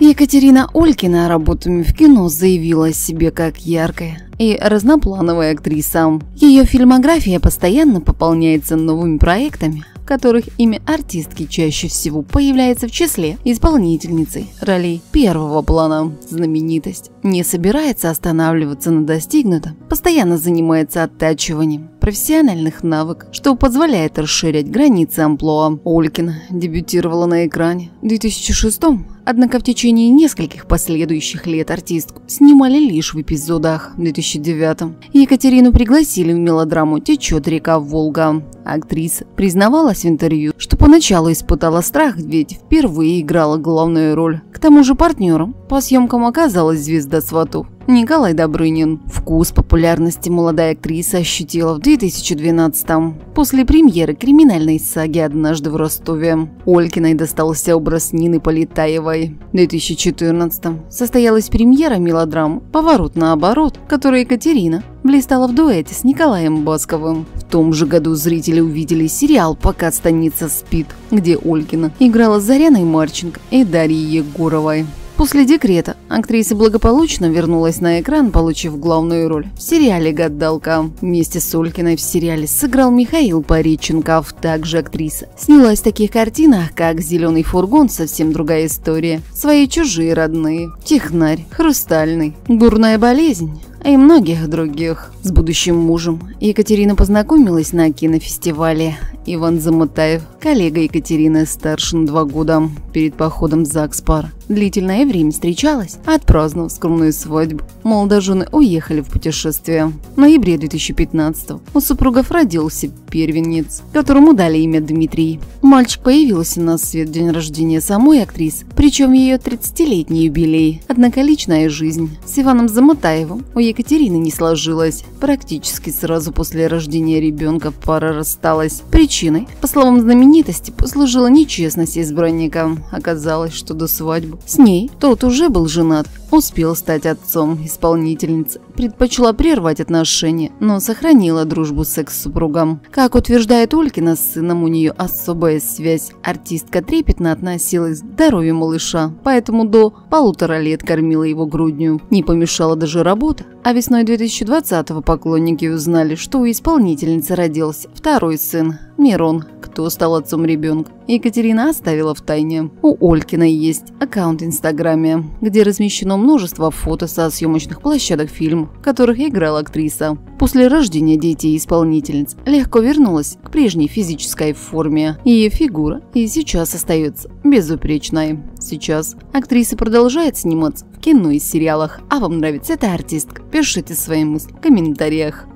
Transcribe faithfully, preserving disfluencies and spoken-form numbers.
Екатерина Олькина работами в кино заявила о себе как яркая и разноплановая актриса. Ее фильмография постоянно пополняется новыми проектами, в которых имя артистки чаще всего появляется в числе исполнительницы ролей первого плана. Знаменитость не собирается останавливаться на достигнутом, постоянно занимается оттачиванием профессиональных навыков, что позволяет расширять границы амплуа. Олькина дебютировала на экране в две тысячи шестом, однако в течение нескольких последующих лет артистку снимали лишь в эпизодах. В две тысячи девятом Екатерину пригласили в мелодраму «Течет река Волга». Актриса признавалась в интервью, что поначалу испытала страх, ведь впервые играла главную роль. К тому же партнером по съемкам оказалась звезда «Сватов» Николай Добрынин. Вкус популярности молодая актриса ощутила в две тысячи двенадцатом, после премьеры криминальной саги «Однажды в Ростове». Олькиной достался образ Нины Полетаевой. В две тысячи четырнадцатом состоялась премьера мелодрамы «Поворот наоборот», в которой Екатерина блистала в дуэте с Николаем Басковым. В том же году зрители увидели сериал «Пока станица спит», где Олькина играла с Заряной Марченко и Дарьей Егоровой. После декрета актриса благополучно вернулась на экран, получив главную роль в сериале «Гадалка». Вместе с Олькиной в сериале сыграл Михаил Пореченков. Также актриса снялась в таких картинах, как «Зеленый фургон», совсем другая история, «Свои чужие родные», «Технарь», «Хрустальный», «Дурная болезнь» и многих других. С будущим мужем Екатерина познакомилась на кинофестивале. Иван Замутаев, коллега Екатерины, старше на два года. Перед походом в ЗАГС-пар длительное время встречалась, отпраздновав скромную свадьбу. Молодожены уехали в путешествие. В ноябре две тысячи пятнадцатого у супругов родился первенец, которому дали имя Дмитрий. Мальчик появился на свет в день рождения самой актрисы, причем ее тридцатилетний юбилей. Однако личная жизнь с Иваном Замутаевым у Екатерины не сложилась. Практически сразу после рождения ребенка пара рассталась. Причиной, по словам знаменитости, послужила нечестность избранника. Оказалось, что до свадьбы с ней тот уже был женат, успел стать отцом. Исполнительница предпочла прервать отношения, но сохранила дружбу с экс-супругом. Как утверждает Олькина, с сыном у нее особая связь. Артистка трепетно относилась к здоровью малыша, поэтому до полутора лет кормила его грудью. Не помешала даже работа. А весной две тысячи двадцатого поклонники узнали, что у исполнительницы родился второй сын – Мирон. Кто стал отцом ребенка, Екатерина оставила в тайне. У Олькиной есть аккаунт в Инстаграме, где размещено множество фото со съемочных площадок фильмов, в которых играла актриса. После рождения детей исполнительница легко вернулась к прежней физической форме. Ее фигура и сейчас остается безупречной. Сейчас актриса продолжает сниматься в кино и сериалах. А вам нравится эта артистка? Пишите свои мысли в комментариях.